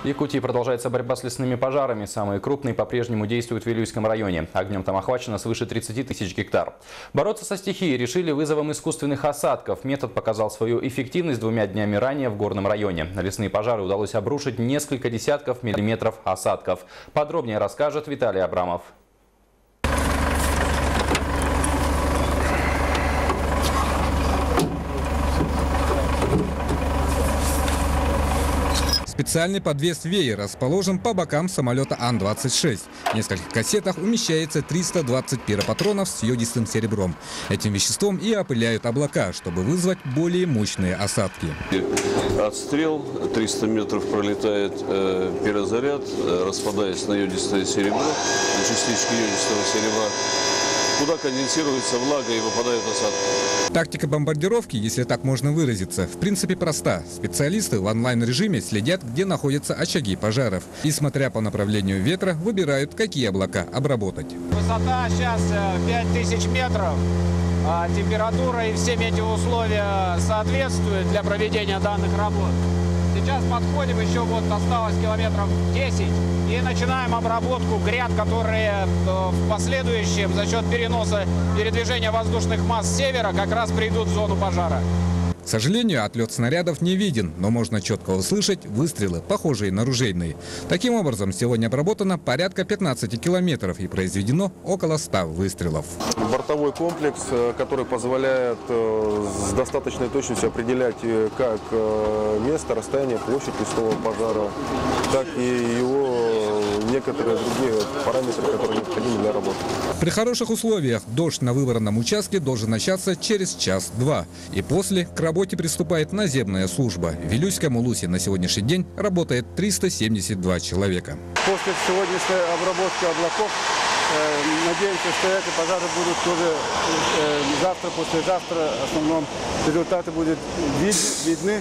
В Якутии продолжается борьба с лесными пожарами. Самые крупные по-прежнему действуют в Вилюйском районе. Огнем там охвачено свыше 30 тысяч гектар. Бороться со стихией решили вызовом искусственных осадков. Метод показал свою эффективность 2 днями ранее в горном районе. На лесные пожары удалось обрушить несколько десятков миллиметров осадков. Подробнее расскажет Виталий Абрамов. Специальный подвес «Веер» расположен по бокам самолета Ан-26. В нескольких кассетах умещается 320 пиропатронов с йодистым серебром. Этим веществом и опыляют облака, чтобы вызвать более мощные осадки. Отстрел, 300 метров пролетает пирозаряд, распадаясь на йодистое серебро, на частички йодистого серебра, куда конденсируется влага и выпадают осадки. Тактика бомбардировки, если так можно выразиться, в принципе проста. Специалисты в онлайн-режиме следят, где находятся очаги пожаров. И, смотря по направлению ветра, выбирают, какие облака обработать. Высота сейчас 5000 метров. Температура и все метеоусловия соответствуют для проведения данных работ. Сейчас подходим, еще вот осталось километров 10 и начинаем обработку гряд, которые в последующем за счет переноса передвижения воздушных масс с севера как раз придут в зону пожара. К сожалению, отлет снарядов не виден, но можно четко услышать выстрелы, похожие на ружейные. Таким образом, сегодня обработано порядка 15 километров и произведено около 100 выстрелов. Бортовой комплекс, который позволяет с достаточной точностью определять как место, расстояние, площадь лесного пожара, так и его некоторые другие параметры, которые необходимы для работы. При хороших условиях дождь на выбранном участке должен начаться через час-два. И после к работе приступает наземная служба. В Вилюйском улусе на сегодняшний день работает 372 человека. После сегодняшней обработки облаков надеемся, что эти пожары будут тоже завтра, послезавтра. В основном результаты будут видны.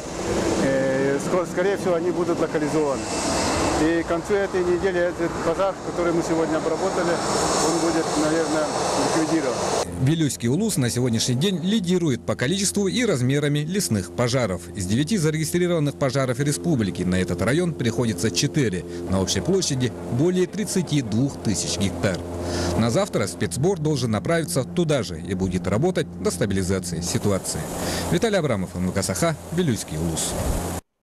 Скорее всего, они будут локализованы. И к концу этой недели этот пожар, который мы сегодня обработали, он будет, наверное, ликвидирован. Вилюйский улус на сегодняшний день лидирует по количеству и размерами лесных пожаров. Из 9 зарегистрированных пожаров республики на этот район приходится 4. На общей площади более 32 тысяч гектар. На завтра спецсбор должен направиться туда же и будет работать до стабилизации ситуации. Виталий Абрамов, МВК Саха, Вилюйский улус.